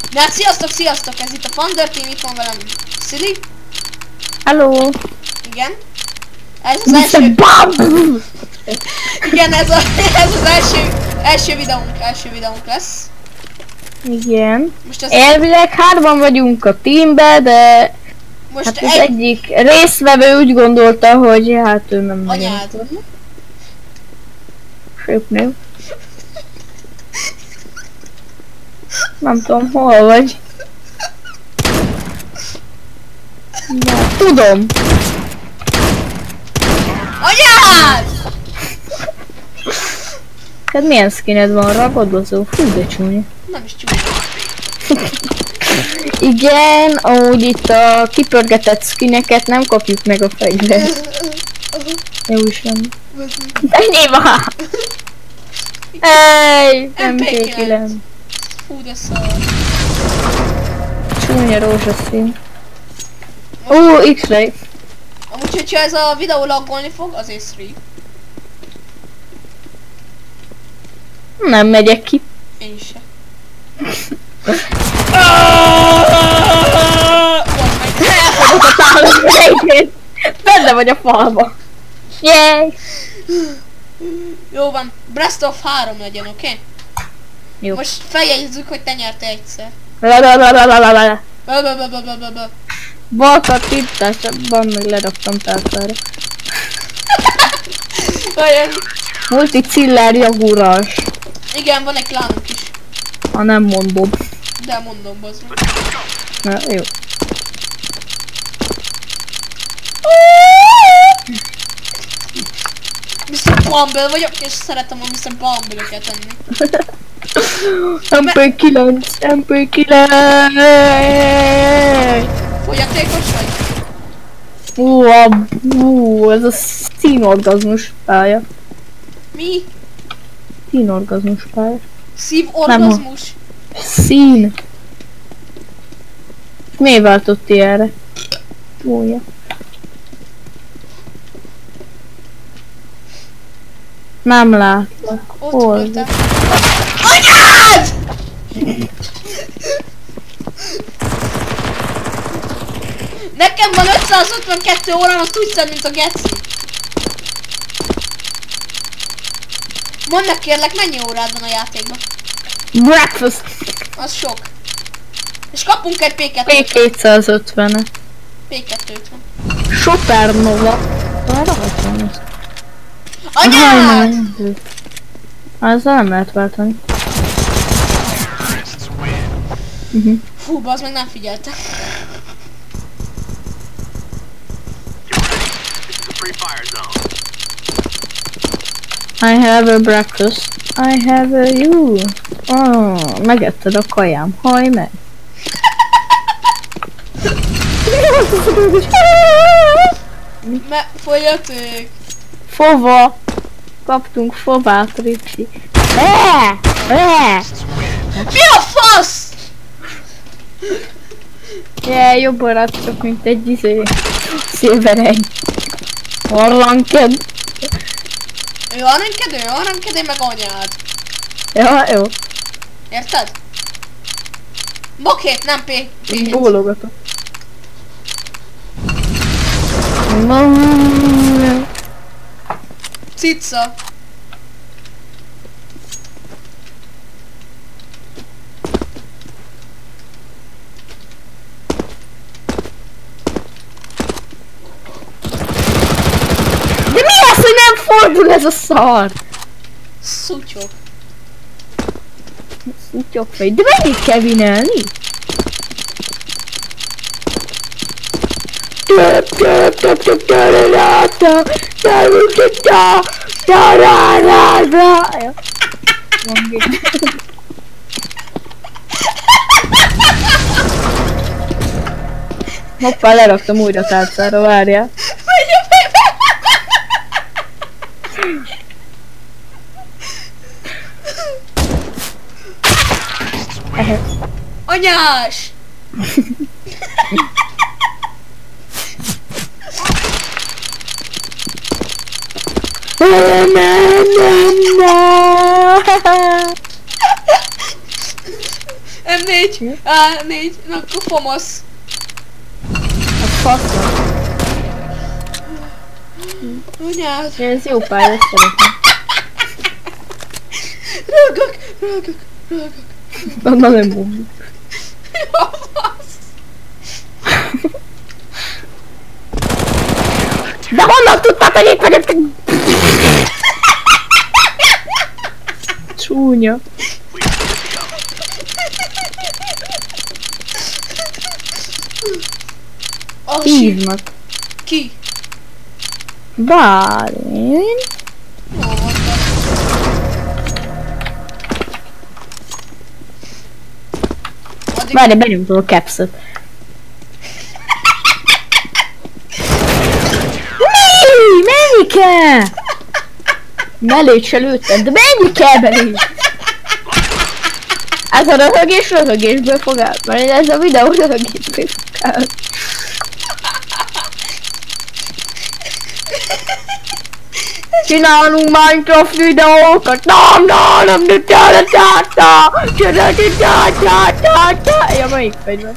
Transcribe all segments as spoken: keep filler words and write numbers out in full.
Na hát sziasztok, sziasztok, ez itt a Thunder Team, itt van velem Szili. Hello. Igen. Ez az első... Igen, ez, a, ez az első, első videónk, első videónk lesz. Igen. Most ez... Elvileg hárman vagyunk a teambe, de... Most hát az egy... egyik résztvevő úgy gondolta, hogy hát ő nem nagyon. Anyád. Söpnő. Nem tudom, hol vagy. Na, tudom. Anyád! Hát milyen skined van, ragadozó? Fú, de csúnya. Nem is csúnya. Igen, ahogy itt a kipörgetett skineket nem kapjuk meg a fegyvert. Jó is van. Ennyi van! Ej, em pé kilenc. Fú, de szar. Csúnya rózsaszín. Ó, X-ray. Amúgy, hogyha ez a videó laggolni fog, azért free. Nem megyek ki. Én se. Elfogott a tálat végén. Benne vagy a falba. Yay! Jó van, Breath of három legyen, oké? Okay? Jó. Most feljegyezzük, hogy te nyertél egyszer. La la la la la la la. Ba ba ba ba ba ba ba. Balka tipptásban meg leraktam tárcára. Olyan. Multiciller jagúras. Igen, van egy klánunk is. Ha nem mondom. De mondom, bazd meg. Na, jó. miszter Bumble vagyok, és szeretem a miszter Bumble-öket enni. em pé kilenc, em pé kilenc. Fogyatékos vagy? Ú, a, ú, ez a színorgazmus pálya. Mi? Színorgazmus pálya. Szívorgazmus? Szín. Miért váltott ilyenre? Újja. Nem látlak. Ott Hol? voltál. Anyád! Nekem van ötszázötvenkettő órám, azt úgy szed, mint a geci. Mondd meg kérlek, mennyi órád van a játékban? Breakfast. Az sok. És kapunk egy pé kettőt. pé kétszázötven. pé kettőt van. Supernova. Arra hagytam ezt. Anyád! Azzal nem lehet váltani. Uh-huh. Fú, bazd meg, nem figyeltem. I have a breakfast. I have a you. Oh, megetted a kajám. Hajj meg. Me folyaték. Fova. Kaptunk fovát, Ricsi. Eee! Eee! Mi a fasz? Yeah, jobb barátok, mint egy izé. Szilveregy. Arranked. Ő aranykedő, ő aranykedő, meg anyád. Ja, jó. Érted? Bokét, nem pé. Bólogatok. Cica. De mi az, hogy nem fordul ez a szar? Szutyok. Szutyok fej. De mennyit kell vinelni? Hoppá, leraktam újra tárcára, várjál. Anyás! em négy, á négy, na akkor fomosz. Az faszom. Anyád. Ez jó pálya, szeretem. Rögök, rögök, rögök. Na nem bombi. Jó fasz. De honnan tudtad, hogy itt vagyok? Csúnya. Oh, Hívnak. ki? Bálint. Jó van. Addig... Várj, benyomtam a capsot. Mi? Menni kell? Mellét se lőttem, de menni kell belé? Ez a röhögés röhögésből fog át, mert ez a videó röhögésből fog át. Csinálunk Minecraft videókat, nem, nem, nem, nem, nem, nem, nem, nem, ja, melyik fegyver?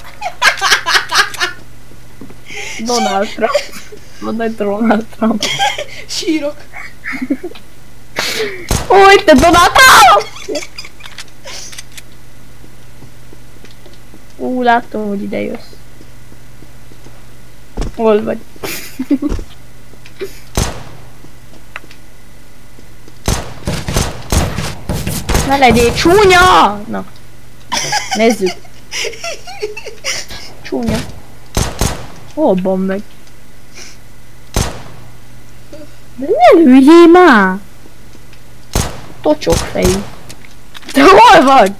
Donald Trump. Mondd, hogy Donald Trump. Sírok. Ó, itt a Donald Trump! Ú, láttam, hogy ide jössz. Hol vagy? Ne legyél csúnya! Na. Nézzük. Csúnya. Hol meg? De ne hülyél már! Tocsok fejű. Te hol vagy?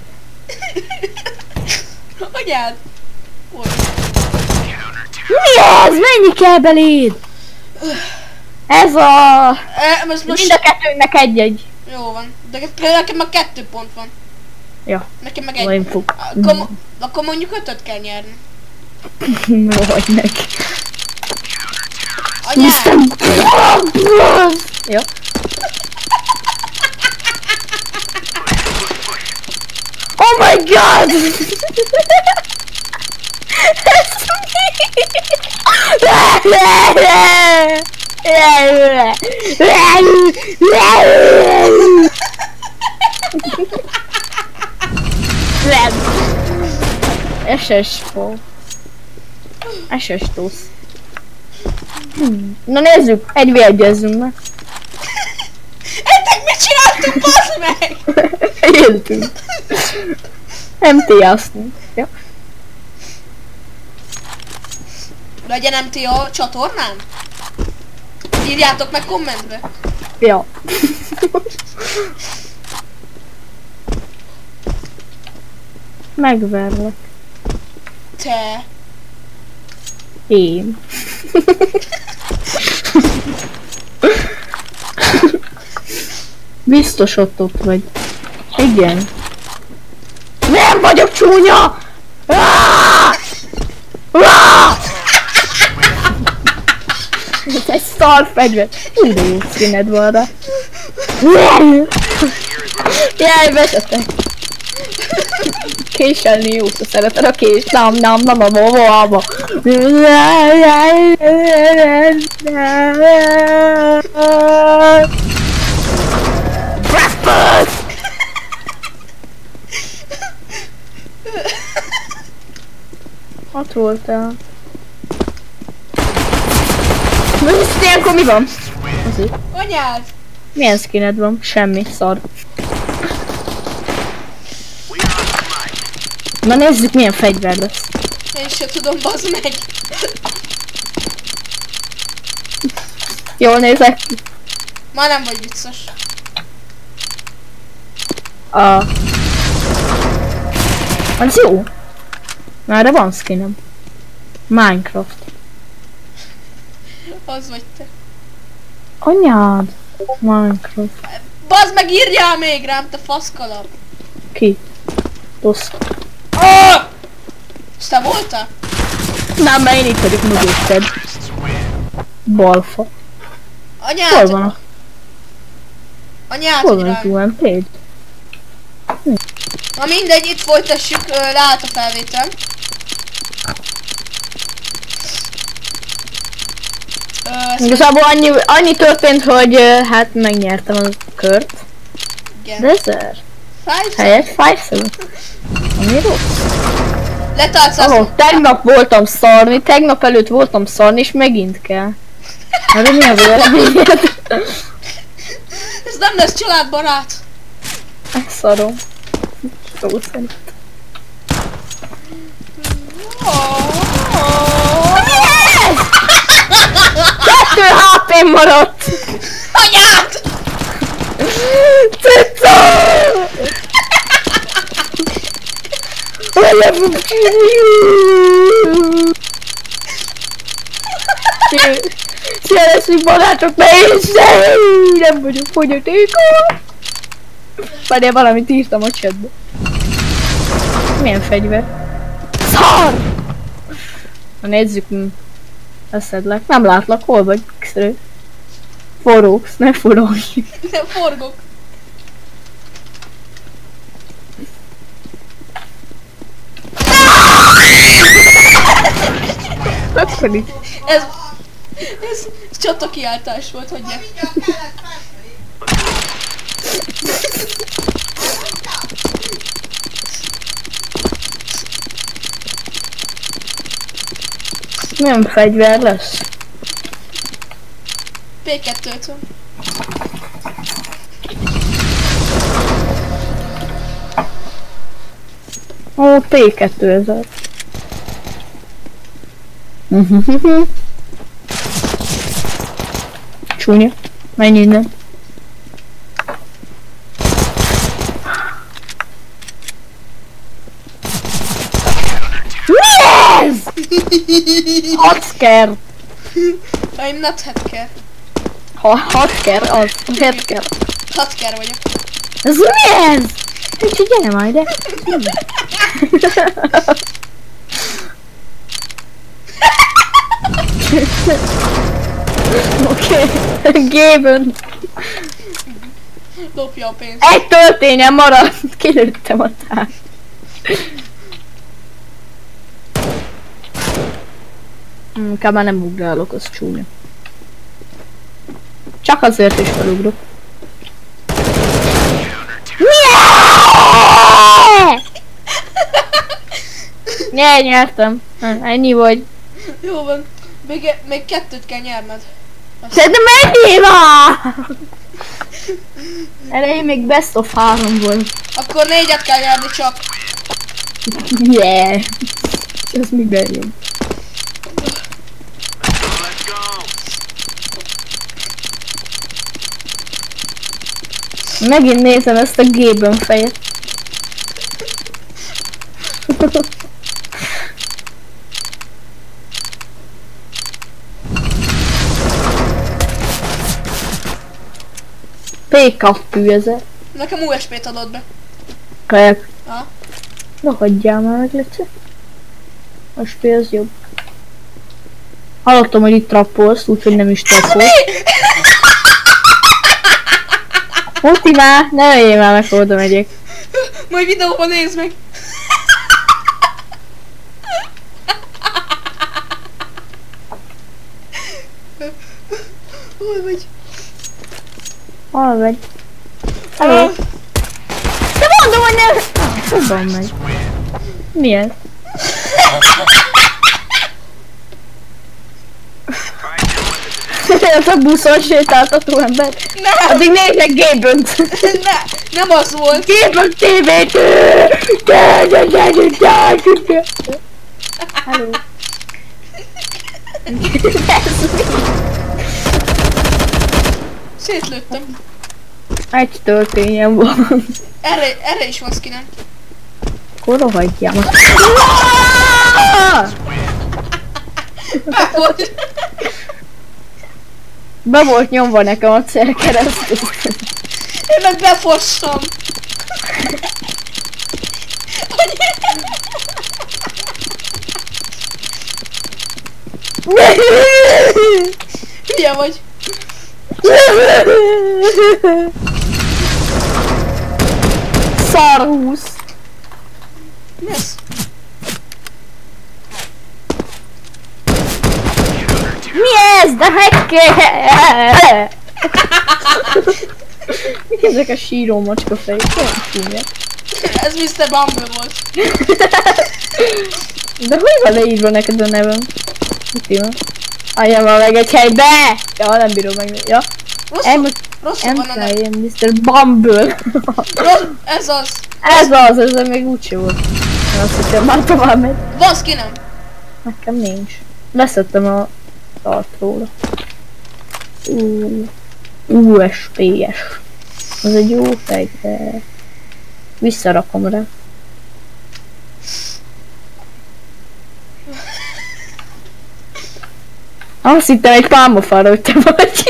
Anyád! Hol? Mi ez? Mennyi kell beléd? Ez a... E, most most... Mind a kettőnknek egy-egy. Jó van. De nekem már kettő pont van. Ja. Nekem meg Jó, egy. én fog. Akkor, akkor mondjuk ötöt kell nyerni. No, vagy meg. Anyád! Jó. Oh my god! es es fog. es es tusz. Na nézzük, egy vé egyezzünk meg. Eddig mit csináltunk, bassz meg? Éltünk. em té aztán. Ja. Legyen em té a csatornán? Írjátok meg kommentbe. Ja. Megverlek. Te. Én. Biztos ott ott vagy. Igen. Nem vagyok csúnya! Ah! Ah! Ez egy szar fegyver. Úgy de jó színed van rá. Jaj, vezetek. Késelni jó, ha szereted a kés. Nem, nem, nem, nem, nem, nem, nem. Breakfast! Ott voltál. Most ilyenkor mi van? Azért. Anyád! Milyen skined van? Semmi, szar. Na nézzük, milyen fegyver lesz. Én se tudom, bazd meg. Jól nézek ki. Már nem vagy vicces. A... Az jó. Na erre van skinem. Minecraft. Az vagy te. Anyád. Minecraft. Bazd meg, írjál még rám, te faszkalap. Ki? Tosz. Oh! És te voltál? Nem, mert én itt vagyok mögötted. Balfa. Anyád! Hol van a... Anyád, Hol hogy van az rám. u em pé-d? Na mindegy, itt folytassuk, ö, leállt a felvétel. Ö, Igazából annyi, annyi történt, hogy uh, hát megnyertem a kört. igen. Dezer. Five Helyett five Ami rossz? Letalálsz azt. Oh, tegnap voltam szarni, tegnap előtt voltam szarni, és megint kell. Hát mi a véleményed? Ez nem lesz családbarát. Szarom. Szó szerint. Kettő há pé maradt! Anyád! Cica! Szeressük barátok, ne is! Nem vagyok fogyatékony! Várjál, valamit írtam a chatbe. Milyen fegyver? Szar! Na nézzük, eszedlek. Nem látlak, hol vagy? X-ray. Forogsz, ne forogj. Nem forgok. Akkor itt. Ez... Ez... Ez csata kiáltás volt, hagyja. Milyen fegyver lesz? pé kettőtől. Ó, pé kettőezer. Csúnya. Menj innen. Mi ez? Hacker. I'm not hacker. Ha hacker, az. Hacker. Hacker vagyok. Ez mi ez? Kicsi, gyere majd, de. Oké. Gében. Lopja a pénzt. Egy töltényen maradt. Kilőttem a tár. Inkább már nem ugrálok, az csúnya. Csak azért is felugrok. Ne, nyertem. Ennyi vagy. Jó van. Még, még kettőt kell nyerned. Szerintem ennyi van! Elején még best of három volt. Akkor négyet kell nyerni csak. Yeah. Ez még bejön. Megint nézem ezt a Gében fejet. P-kappű ezer. Nekem u es pét adott be. Kajak. Ha? Na hagyjál már meg, Lece. A es pé az jobb. Hallottam, hogy itt trappolsz, úgyhogy nem is trappolsz. Muti már, ne öljél már meg, oda megyek. Majd videóban nézd meg. Hol vagy? Hol vagy? Hello? De mondom, hogy ne... Hol megy? Mi ez? Ez a buszon sétáltató ember. Nem! Addig nézek Gébönt. Ne, nem az volt. Gébönt tévét! Hello. Ez mi? Szétlőttem. Egy töltényem van. Erre, erre is van skinem. Akkor rohadjál most. Be volt. Be volt nyomva nekem a cél keresztül. Én meg befossam. Hülye vagy. Szarhúsz. de meg kell! Mik ezek a síró macska fejek? Olyan csúnyák. Ez miszter Bumble volt. De hogy van leírva neked a nevem? Mit van? Adjam már meg egy helybe! Ja, nem bírom meg. Ja. Rosszul, rosszul van a nev. Em miszter Bumble. Rossz, ez az. Ez az, ez még úgyse volt. Azt hiszem, már tovább megy. Van skinem. Nekem nincs. Leszettem a tart róla. U S P S. Az egy jó fegyver. Visszarakom rá. Azt hittem egy pálmafára, hogy te vagy.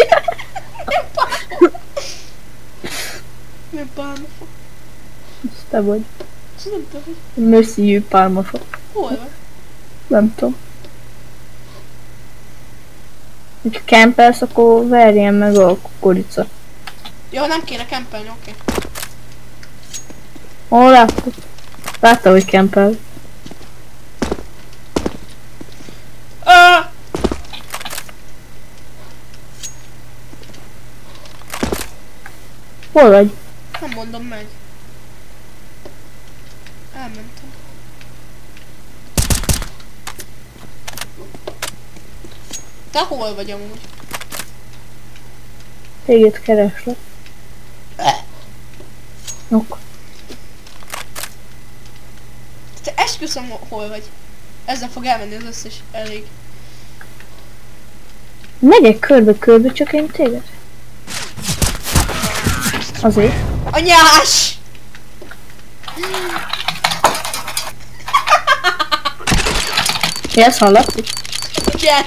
Nem pálmafa. Ez te vagy. Ez nem te vagy. Monsieur pálmafa. Hol van? Nem tudom. Ha kempelsz, akkor verjen meg a kukorica. Jó, nem kéne kempelni, oké. Okay. Hol láttad? Látta, hogy kempel. Uh! Hol vagy? Nem mondom meg. Elmentem. Te hol vagy amúgy? Téged kereslek. Ok. Te esküszöm hol vagy. Ezzel fog elmenni az összes elég. Megyek körbe-körbe, csak én téged. Azért. Anyás! Mi ezt hallottuk? Igen.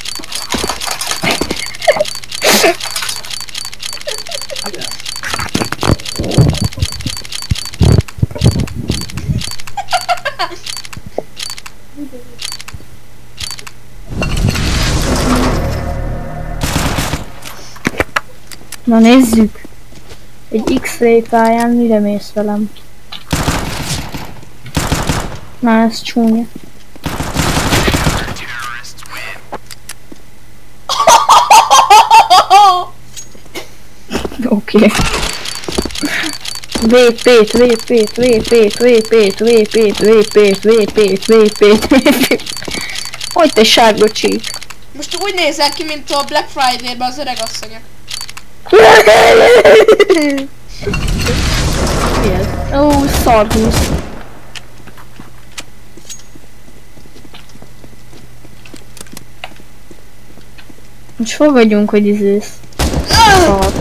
Na nézzük. Egy X-ray pályán mire mész velem? Na ez csúnya. Oké. Vépét, vépét, vépét, vépét, vépét, vépét, vépét, vépét, vépét. Hogy te sárga csík. Most úgy nézel ki, mint a Black Friday-ben az öreg asszonyok. Mi ez? Ó, szarhúz. Most hol vagyunk, hogy izész? Szar.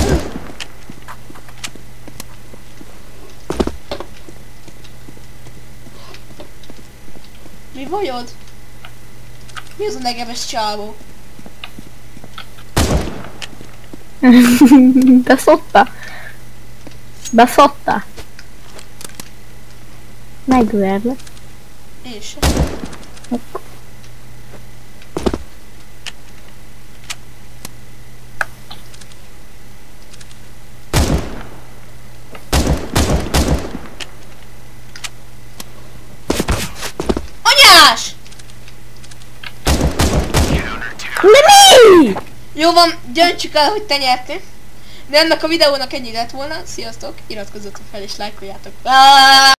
Mi vagyod? Mi az a negeves csávó? Beszotta? Beszotta? Megverlek. Én sem. Ok. Anyás! De mi? Jó van, döntsük el, hogy te nyertél. De ennek a videónak ennyi lett volna. Sziasztok, iratkozzatok fel és lájkoljátok.